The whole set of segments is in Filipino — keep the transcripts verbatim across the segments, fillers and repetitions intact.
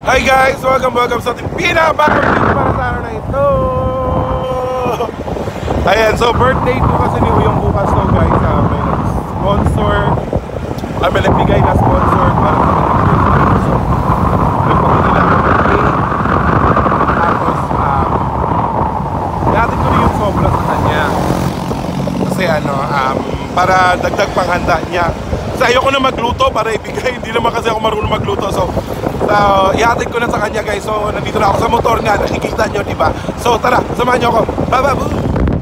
Hi guys! Welcome, welcome sa ating pinabagong video para sa araw na ito! Ayan, so birthday ko kasi ni Uyong bukas to guys. uh, May sponsor, ay may nagbigay na sponsor para sa ating so, nagpakita lang ng birthday. Tapos, um, natin ko rin yung sobra sa kanya. Kasi ano, um, para dagdag panghanda niya. Kasi ayoko na magluto para ibigay. Hindi naman kasi ako marunong magluto. So, so ihatid ko na sa kanya guys. So, nandito na ako sa motor nga. Nakikita nyo, diba? So, tara, samahan nyo ako. Bye-bye!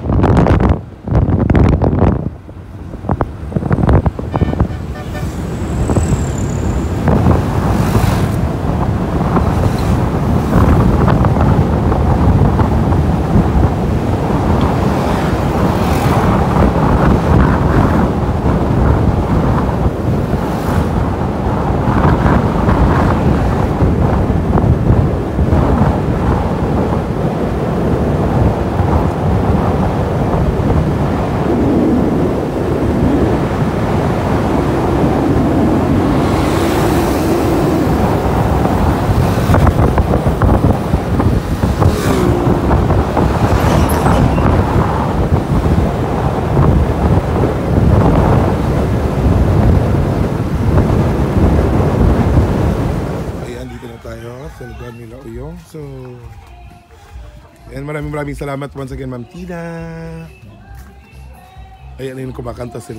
sa lugar nila Uyong. So, ayan, maraming maraming salamat once again, Ma'am Tina. Ayan, ayun, kumakanta sila.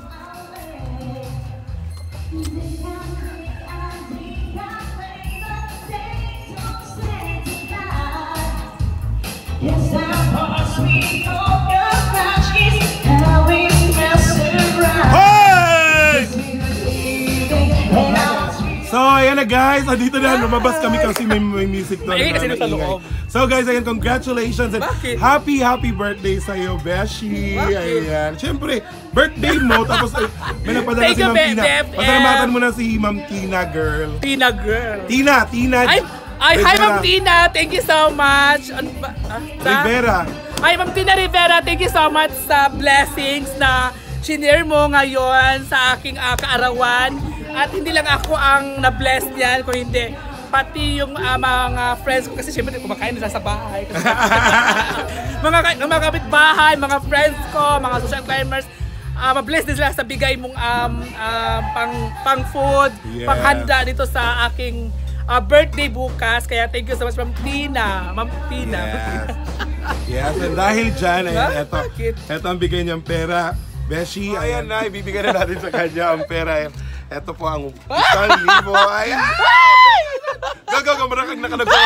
So, ayan na guys, andito na, lumabas kami kasi may, may music doon. Ay, kasi nasa loob. So guys, ayan, congratulations and Bakit? happy, happy birthday sa'yo, Beshi. Ayan, syempre, birthday mo, tapos ay, may napadala si Ma'am Tina. Pasalamatan mo na si Ma'am Tina, girl. Tina, girl. Tina, Tina. Ay, ay hi Ma'am Tina, thank you so much. Ano ba? Ah, Rivera. Hi Ma'am Tina Rivera, thank you so much sa blessings na shinare mo ngayon sa aking uh, kaarawan. At hindi lang ako ang na-bless niyan, kung hindi, pati yung uh, mga friends ko, kasi syempre kumakain nila sa bahay. mga, mga kapitbahay, mga friends ko, mga social climbers, uh, ma-bless din sila sa bigay mong um, uh, pang, pang food, yeah, pang handa dito sa aking uh, birthday bukas. Kaya thank you so much, Ma'am Tina. Ma'am Tina. Yes. Yes, and dahil dyan, ayan, eto, eto ang bigay niyang pera. Beshi, ayan na, ibibigay na natin sa kanya ang pera. Ito po ang isang libo. Ayan! Go, go, go! Marakag na ka na go!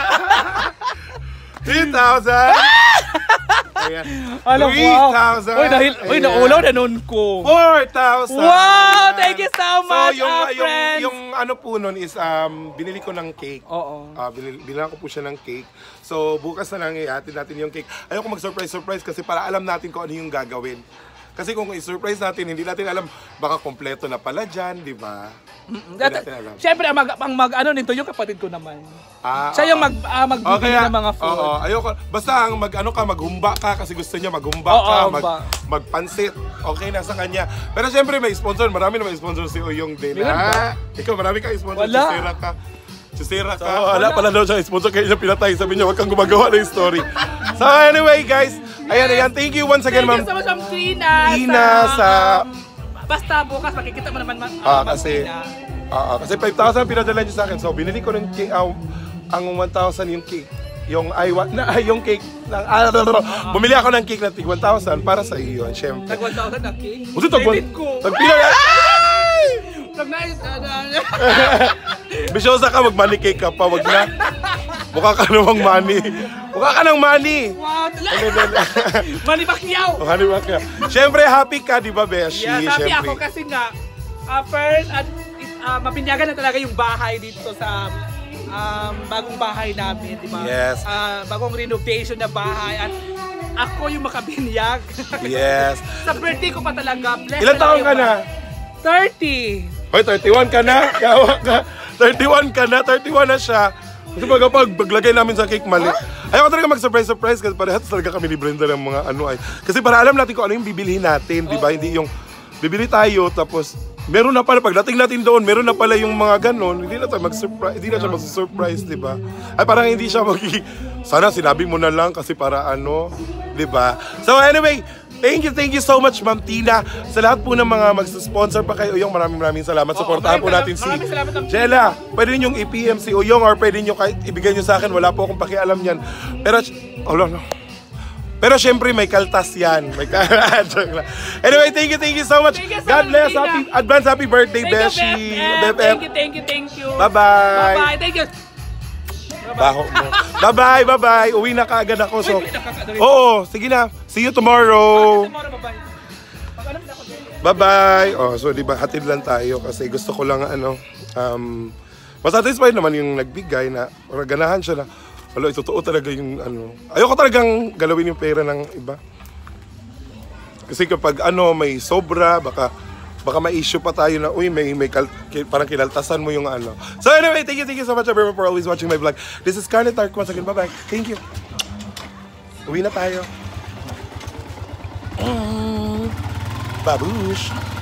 three thousand! Ayan. three thousand! Uy, dahil, uy, naulaw na nun ko. four thousand! Wow! Thank you so much, so, yung, uh, yung, friends! yung ano po nun is, um, binili ko ng cake. Oo. Uh, binili, binili ko po siya ng cake. So, bukas na lang ihatid natin yung cake. Ayoko mag-surprise-surprise kasi para alam natin kung ano yung gagawin. Kasi kung i-surprise natin, hindi natin alam, baka kompleto na pala dyan, di ba? Mm-hmm. Siyempre, ang mag, ang mag ano nito, yung kapatid ko naman. Ah, siya yung mag, uh, magbibili okay, ng mga food. Oo, ayoko. Basta ang mag, ano ka, maghumba ka kasi gusto niya maghumba oo, ka, oo, mag, magpansit. Okay na sa kanya. Pero siyempre may sponsor, marami na may sponsor si Uyong din. Ha? Ikaw, marami ka sponsor, wala. Chisera ka. Chisera ka. So, wala pala daw siya sponsor, kaya siya pinatay. Sabi niya, wag kang gumagawa ng story. So anyway guys, ayan, ayan. Thank you once again, Ma'am Thank you so much, Ma'am Tina. Tina sa... Um, basta bukas, makikita mo naman, Ma'am uh, kasi, uh, kasi five thousand pinadala niyo sa akin. So, binili ko ng cake, uh, ang one thousand yung cake. Yung, ay, na, yung cake. Ng, ah, bumili ako ng cake na tig one thousand para sa iyo, syempre. Tag one thousand na cake? Kasi tag one thousand. Tag pila na. Tag na yun. Bisyosa ka, mag-money cake ka pa, wag na. Mukha ka namang money. Mukha ka ng money. Wow, Manny Pacquiao. Manny Pacquiao. Siyempre, happy ka, di ba, Beshi? Yeah, happy Siyempre. ako kasi nga, uh, first, at uh, mapinyagan na talaga yung bahay dito sa um, bagong bahay namin, di ba? Yes. Uh, bagong renovation na bahay. At ako yung makabinyag. Yes. Sa birthday ko pa talaga. Ilan taon ka na? thirty. Hoy, thirty-one ka na? Kawa ka. thirty-one ka na? thirty-one na siya. Kasi baga pag paglagay namin sa cake mali. Ayaw ko talaga mag-surprise-surprise kasi parehas talaga kami ni Brenda ng mga ano ay. Kasi para alam natin kung ano yung bibilihin natin, di ba? Hindi yung bibili tayo tapos meron na pala, pagdating natin doon, meron na pala yung mga ganon, hindi na tayo mag-surprise, hindi na siya mag-surprise, di ba? Ay, parang hindi siya mag sana sinabi mo na lang kasi para ano, di ba? So anyway, thank you, thank you so much, Ma'am Tina. Sa lahat po ng mga magsusponsor pa kay Uyong, maraming maraming salamat. Supportahan po natin si Jella. Pwede ninyong i-P M si Uyong or pwede niyo kahit ibigay niyo sa akin. Wala po akong pakialam yan. Pero, oh no, no. Pero syempre may kaltas yan. May kaltas. Anyway, thank you, thank you so much. You so God much, bless. Tina. Happy, advance happy birthday, Thank Beshi. you, B F F. Thank you, thank you, thank you. Bye-bye. Bye-bye, thank you. Baho mo. Bye-bye, bye-bye. Uwi na kaagad ako. So, oo, sige na. See you tomorrow. Bye-bye. Oh, so di ba hatid lang tayo kasi gusto ko lang ano um masatisfied naman yung nagbigay na or ganahan siya na wala, totoo talaga yung ano. Ayoko talagang galawin yung pera ng iba. Kasi kapag ano may sobra, baka baka ma-issue pa tayo na uy may may kal, parang kinaltasan mo yung ano. So anyway, thank you, thank you so much everyone for always watching my vlog. This is Scarlett Dark once again. Bye-bye. Thank you. Uwi na tayo. Mm. Babush.